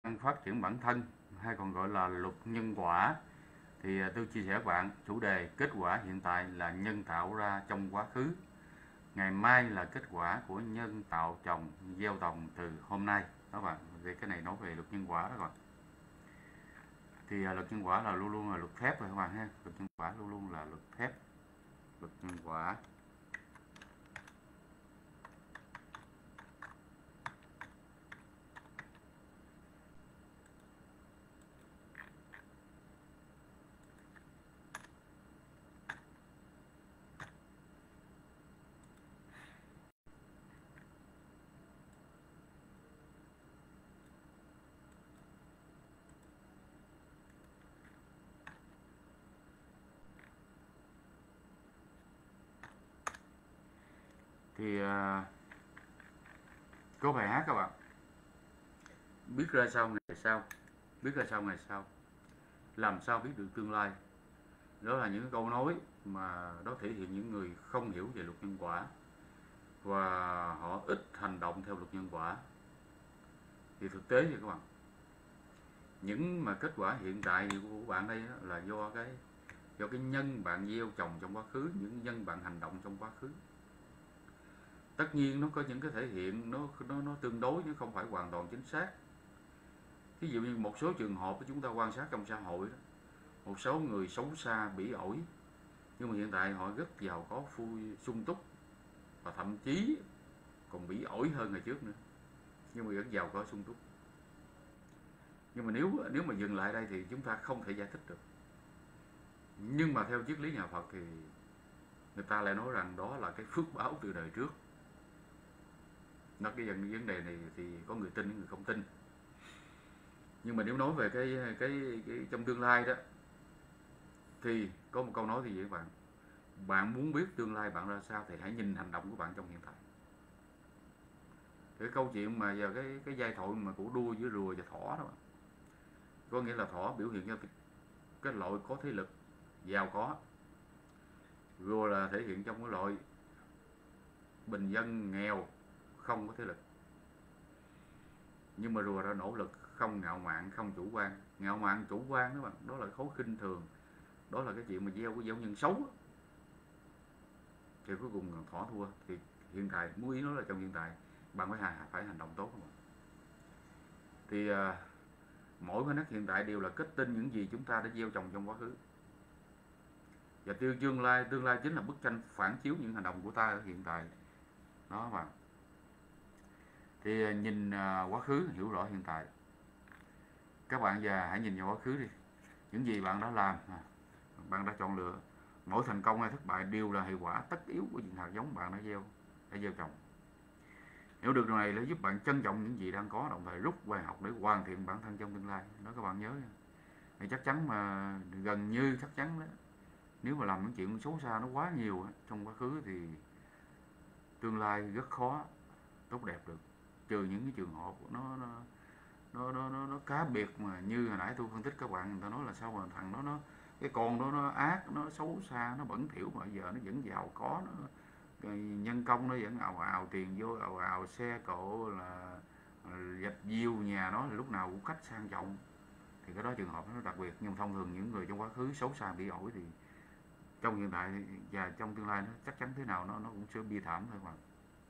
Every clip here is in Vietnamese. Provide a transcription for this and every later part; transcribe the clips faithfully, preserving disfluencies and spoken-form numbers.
phát triển bản thân hay còn gọi là luật nhân quả. Thì tôi chia sẻ các bạn chủ đề kết quả hiện tại là nhân tạo ra trong quá khứ, ngày mai là kết quả của nhân tạo trồng gieo trồng từ hôm nay các bạn. Về cái này nói về luật nhân quả đó các bạn. Thì luật nhân quả là luôn luôn là luật thép rồi các bạn ha. Luật nhân quả luôn luôn là luật thép. Luật nhân quả thì uh, có bài hát các bạn, biết ra sau ngày sau, biết ra sau ngày sau, làm sao biết được tương lai. Đó là những câu nói mà đó thể hiện những người không hiểu về luật nhân quả và họ ít hành động theo luật nhân quả. Thì thực tế thì các bạn, những mà kết quả hiện tại của bạn đây là do cái do cái nhân bạn gieo trồng trong quá khứ, những nhân bạn hành động trong quá khứ. Tất nhiên nó có những cái thể hiện nó nó nó tương đối, chứ không phải hoàn toàn chính xác. Ví dụ như một số trường hợp chúng ta quan sát trong xã hội đó, một số người xấu xa bỉ ổi, nhưng mà hiện tại họ rất giàu có, vui sung túc, và thậm chí còn bỉ ổi hơn ngày trước nữa, nhưng mà vẫn giàu có sung túc. Nhưng mà nếu nếu mà dừng lại đây thì chúng ta không thể giải thích được. Nhưng mà theo triết lý nhà Phật thì người ta lại nói rằng đó là cái phước báo từ đời trước. Nó cái vấn đề này thì có người tin, người không tin. Nhưng mà nếu nói về cái cái, cái trong tương lai đó, thì có một câu nói thì vậy các bạn: bạn muốn biết tương lai bạn ra sao thì hãy nhìn hành động của bạn trong hiện tại. Cái câu chuyện mà giờ cái cái giai thoại mà của đua giữa rùa và thỏ đó, có nghĩa là thỏ biểu hiện cho cái loại có thế lực, giàu có, rùa là thể hiện trong cái loại bình dân nghèo, không có thế lực. Nhưng mà rùa đã nỗ lực, không ngạo mạn, không chủ quan. Ngạo mạn, chủ quan đó bạn, đó là khối khinh thường, đó là cái chuyện mà gieo cái gieo nhân xấu đó. Thì cuối cùng thỏ thua. Thì hiện tại, muốn ý nói là trong hiện tại bạn phải phải hành động tốt. Thì uh, mỗi cái nét hiện tại đều là kết tinh những gì chúng ta đã gieo trồng trong quá khứ. Và tiêu tương lai, tương lai chính là bức tranh phản chiếu những hành động của ta ở hiện tại. Đó mà. Thì nhìn uh, quá khứ, hiểu rõ hiện tại. Các bạn giờ hãy nhìn vào quá khứ đi. Những gì bạn đã làm, bạn đã chọn lựa, mỗi thành công hay thất bại đều là hệ quả tất yếu của những hạt giống bạn đã gieo, đã gieo trồng. Hiểu được điều này sẽ giúp bạn trân trọng những gì đang có, đồng thời rút bài học để hoàn thiện bản thân trong tương lai. Đó các bạn nhớ nha. Thì chắc chắn mà gần như chắc chắn đó, nếu mà làm những chuyện xấu xa nó quá nhiều trong quá khứ thì tương lai rất khó tốt đẹp được. Trừ những cái trường hợp nó nó nó nó nó, nó cá biệt mà như hồi nãy tôi phân tích các bạn, người ta nói là sao mà thằng đó nó cái con đó nó ác, nó xấu xa, nó bẩn thỉu mà giờ nó vẫn giàu có, nó nhân công nó vẫn ào ào tiền vô, ào ào xe cộ, là dạch diêu nhà nó lúc nào cũng khách sang trọng, thì cái đó trường hợp nó đặc biệt. Nhưng thông thường những người trong quá khứ xấu xa bị ổi thì trong hiện tại và trong tương lai nó chắc chắn thế nào nó nó cũng sẽ bi thảm thôi mà.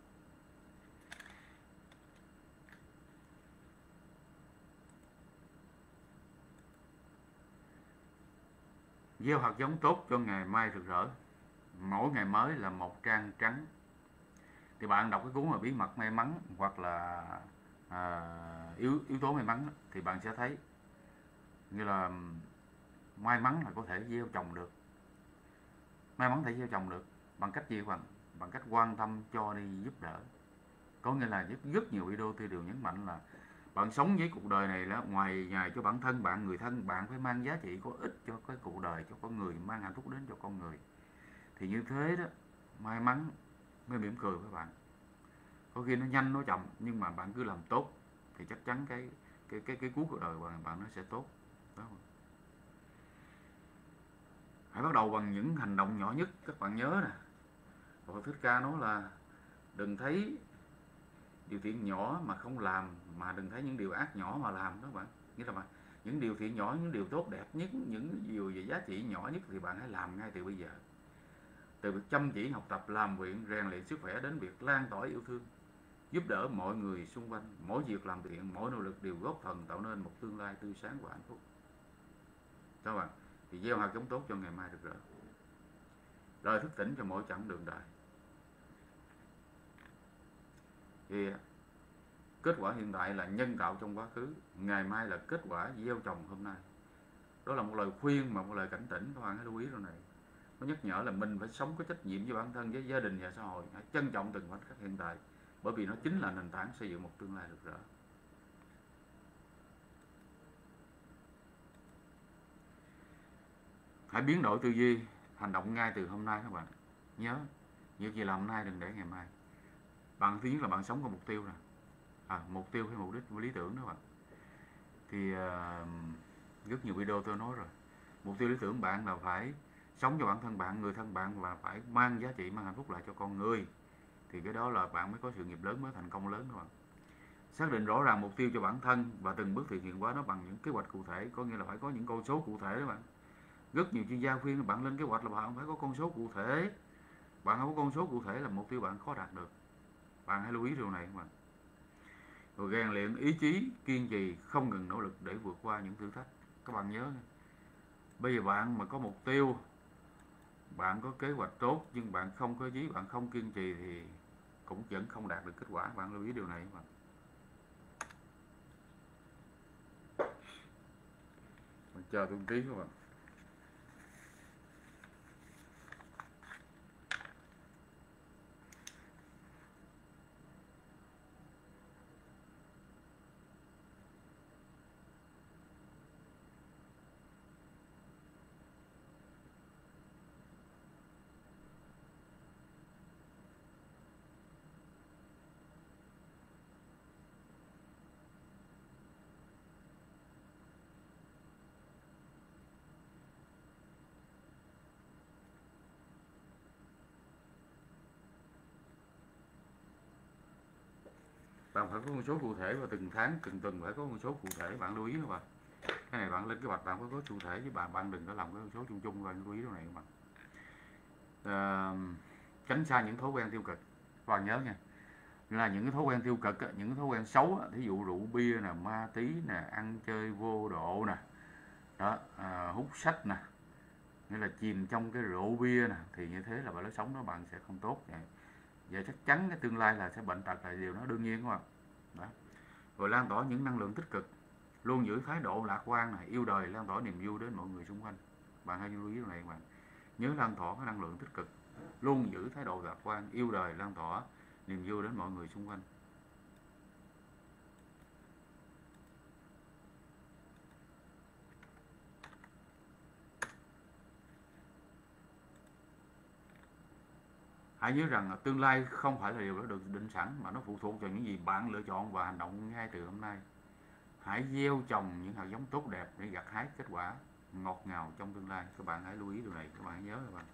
Gieo hạt giống tốt cho ngày mai rực rỡ. Mỗi ngày mới là một trang trắng. Thì bạn đọc cái cuốn mà Bí mật may mắn hoặc là à, yếu yếu tố may mắn thì bạn sẽ thấy như là may mắn là có thể gieo trồng được. May mắn thể gieo trồng được bằng cách gì các bạn? Bằng cách quan tâm, cho đi, giúp đỡ. Có nghĩa là rất, rất nhiều video tôi đều nhấn mạnh là bạn sống với cuộc đời này là ngoài ngoài cho bản thân bạn, người thân bạn phải mang giá trị có ích cho cái cuộc đời, cho con người, mang hạnh phúc đến cho con người. Thì như thế đó, may mắn mới mỉm cười với bạn. Có khi nó nhanh nó chậm nhưng mà bạn cứ làm tốt thì chắc chắn cái cái cái cái cuối cuộc đời bạn bạn nó sẽ tốt. Đó. Hãy bắt đầu bằng những hành động nhỏ nhất, các bạn nhớ nè. Phật Thích Ca nói là đừng thấy Điều thiện nhỏ mà không làm, mà đừng thấy những điều ác nhỏ mà làm đó bạn. Nghĩa là bạn, những điều thiện nhỏ, những điều tốt đẹp nhất, những điều về giá trị nhỏ nhất thì bạn hãy làm ngay từ bây giờ. Từ việc chăm chỉ học tập, làm việc, rèn luyện sức khỏe đến việc lan tỏa yêu thương, giúp đỡ mọi người xung quanh, mỗi việc làm thiện, mỗi nỗ lực đều góp phần tạo nên một tương lai tươi sáng và hạnh phúc. Các bạn, thì gieo hạt giống tốt cho ngày mai rực rỡ. Lời thức tỉnh cho mỗi chặng đường đời. Thì kết quả hiện tại là nhân tạo trong quá khứ, ngày mai là kết quả gieo trồng hôm nay. Đó là một lời khuyên mà một lời cảnh tỉnh, các bạn hãy lưu ý điều này. Nó nhắc nhở là mình phải sống có trách nhiệm với bản thân, với gia đình và xã hội. Hãy trân trọng từng khoảnh khắc hiện tại, bởi vì nó chính là nền tảng xây dựng một tương lai rực rỡ. Hãy biến đổi tư duy, hành động ngay từ hôm nay các bạn. Nhớ, việc gì làm hôm nay đừng để ngày mai. Bạn thứ nhất là bạn sống có mục tiêu nè. À, mục tiêu hay mục đích lý tưởng đó bạn. Thì uh, rất nhiều video tôi nói rồi. Mục tiêu lý tưởng bạn là phải sống cho bản thân bạn, người thân bạn, và phải mang giá trị, mang hạnh phúc lại cho con người. Thì cái đó là bạn mới có sự nghiệp lớn, mới thành công lớn các bạn. Xác định rõ ràng mục tiêu cho bản thân và từng bước thực hiện qua nó bằng những kế hoạch cụ thể, có nghĩa là phải có những con số cụ thể đó bạn. Rất nhiều chuyên gia khuyên bạn lên kế hoạch là bạn phải có con số cụ thể. Bạn không có con số cụ thể là mục tiêu bạn khó đạt được. Bạn hãy lưu ý điều này các bạn. Rồi rèn luyện ý chí, kiên trì, không ngừng nỗ lực để vượt qua những thử thách. Các bạn nhớ, bây giờ bạn mà có mục tiêu, bạn có kế hoạch tốt nhưng bạn không có ý chí, bạn không kiên trì thì cũng vẫn không đạt được kết quả. Bạn lưu ý điều này các bạn. Mình chờ tôi một tí các bạn. Bạn phải có con số cụ thể, và từng tháng, từng tuần phải có con số cụ thể. Bạn lưu ý các bạn. Cái này bạn lên kế hoạch bạn phải có cụ thể, chứ bạn bạn đừng có làm cái con số chung chung. Bạn lưu ý điều này các bạn. À, tránh xa những thói quen tiêu cực. Các bạn nhớ nha, là những cái thói quen tiêu cực, những cái thói quen xấu, thí dụ rượu bia nè, ma tí nè, ăn chơi vô độ nè, đó, à, hút sách nè, nghĩa là chìm trong cái rượu bia nè, thì như thế là bạn lối sống đó bạn sẽ không tốt. Vậy, vậy chắc chắn cái tương lai là sẽ bệnh tật là điều đó đương nhiên các bạn. Đó. Rồi lan tỏa những năng lượng tích cực, luôn giữ thái độ lạc quan này, yêu đời, lan tỏa niềm vui đến mọi người xung quanh. Bạn hãy lưu ý điều này các bạn. Nhớ lan tỏa cái năng lượng tích cực, luôn giữ thái độ lạc quan, yêu đời, lan tỏa niềm vui đến mọi người xung quanh. Hãy nhớ rằng tương lai không phải là điều đã được định sẵn, mà nó phụ thuộc vào những gì bạn lựa chọn và hành động ngay từ hôm nay. Hãy gieo trồng những hạt giống tốt đẹp để gặt hái kết quả ngọt ngào trong tương lai. Các bạn hãy lưu ý điều này, các bạn hãy nhớ các bạn.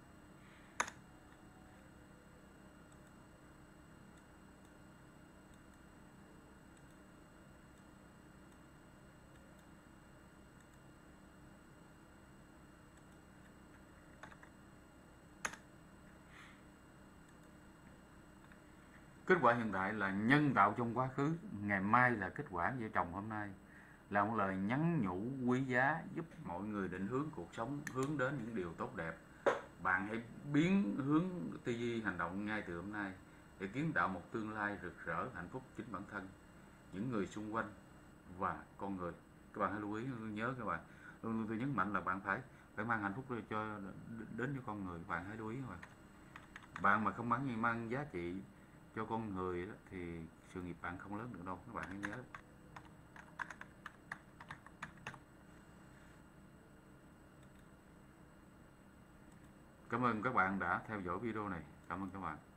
Kết quả hiện tại là nhân tạo trong quá khứ, ngày mai là kết quả gieo trồng hôm nay. Là một lời nhắn nhủ quý giá giúp mọi người định hướng cuộc sống, hướng đến những điều tốt đẹp. Bạn hãy biến hướng tư duy hành động ngay từ hôm nay để kiến tạo một tương lai rực rỡ, hạnh phúc chính bản thân, những người xung quanh và con người. Các bạn hãy lưu ý, nhớ các bạn. Luôn tôi nhấn mạnh là bạn phải phải mang hạnh phúc cho đến cho con người. Bạn hãy lưu ý các bạn. Bạn mà không mang mang giá trị cho con người đó, thì sự nghiệp bạn không lớn được đâu. Các bạn hãy nhớ. Cảm ơn các bạn đã theo dõi video này. Cảm ơn các bạn.